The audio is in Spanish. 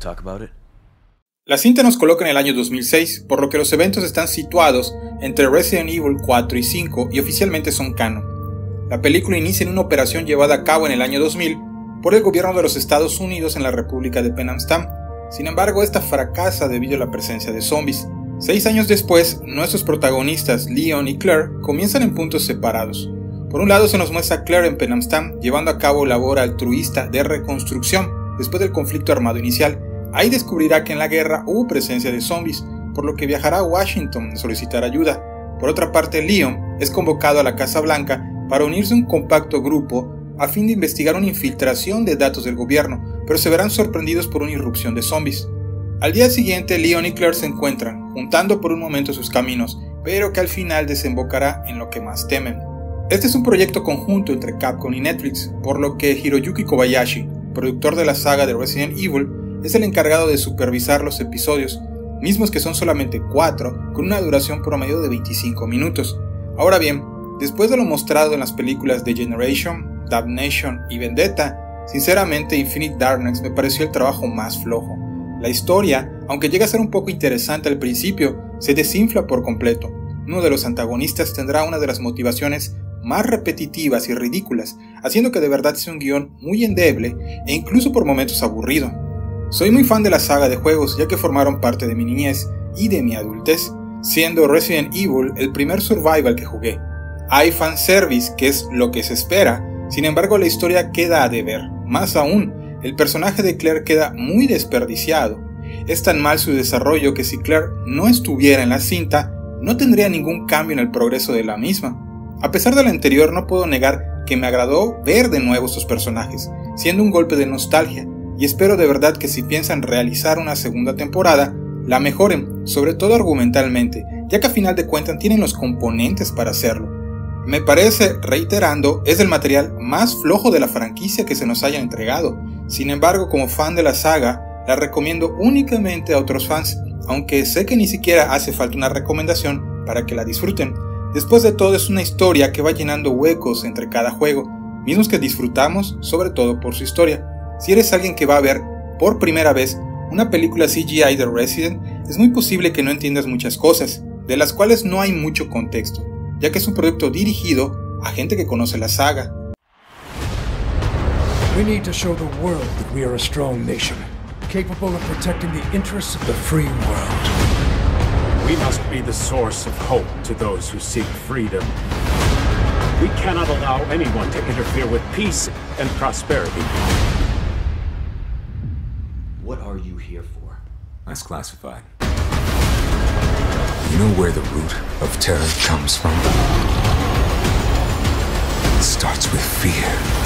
talk about it? La cinta nos coloca en el año 2006, por lo que los eventos están situados entre Resident Evil 4 y 5 y oficialmente son canon. La película inicia en una operación llevada a cabo en el año 2000 por el gobierno de los Estados Unidos en la República de Pan Am Stam. Sin embargo, esta fracasa debido a la presencia de zombies. 6 años después, nuestros protagonistas Leon y Claire comienzan en puntos separados. Por un lado se nos muestra a Claire en Pan Am Stam llevando a cabo labor altruista de reconstrucción después del conflicto armado inicial. Ahí descubrirá que en la guerra hubo presencia de zombies, por lo que viajará a Washington a solicitar ayuda. Por otra parte, Leon es convocado a la Casa Blanca para unirse a un compacto grupo a fin de investigar una infiltración de datos del gobierno, pero se verán sorprendidos por una irrupción de zombies. Al día siguiente, Leon y Claire se encuentran, juntando por un momento sus caminos, pero que al final desembocará en lo que más temen. Este es un proyecto conjunto entre Capcom y Netflix, por lo que Hiroyuki Kobayashi, productor de la saga de Resident Evil, es el encargado de supervisar los episodios, mismos que son solamente 4, con una duración promedio de 25 minutos. Ahora bien, después de lo mostrado en las películas de Generation, Damnation y Vendetta, sinceramente Infinite Darkness me pareció el trabajo más flojo. La historia, aunque llega a ser un poco interesante al principio, se desinfla por completo. Uno de los antagonistas tendrá una de las motivaciones más repetitivas y ridículas, haciendo que de verdad sea un guión muy endeble e incluso por momentos aburrido. Soy muy fan de la saga de juegos ya que formaron parte de mi niñez y de mi adultez, siendo Resident Evil el primer survival que jugué. Hay fanservice, que es lo que se espera, sin embargo la historia queda a deber. Más aún, el personaje de Claire queda muy desperdiciado. Es tan mal su desarrollo que si Claire no estuviera en la cinta, no tendría ningún cambio en el progreso de la misma. A pesar de lo anterior, no puedo negar que me agradó ver de nuevo estos personajes, siendo un golpe de nostalgia, y espero de verdad que si piensan realizar una segunda temporada, la mejoren, sobre todo argumentalmente, ya que a final de cuentas tienen los componentes para hacerlo. Me parece, reiterando, es el material más flojo de la franquicia que se nos haya entregado. Sin embargo, como fan de la saga, la recomiendo únicamente a otros fans, aunque sé que ni siquiera hace falta una recomendación para que la disfruten. Después de todo, es una historia que va llenando huecos entre cada juego, mismos que disfrutamos sobre todo por su historia. Si eres alguien que va a ver por primera vez una película CGI de Resident, es muy posible que no entiendas muchas cosas, de las cuales no hay mucho contexto, ya que es un producto dirigido a gente que conoce la saga. We need to show the world that we are a strong nation, capable of protecting the interests of the free world. We must be the source of hope to those who seek freedom. We cannot allow anyone to interfere with peace and prosperity. What are you here for? That's classified. You know where the root of terror comes from? It starts with fear.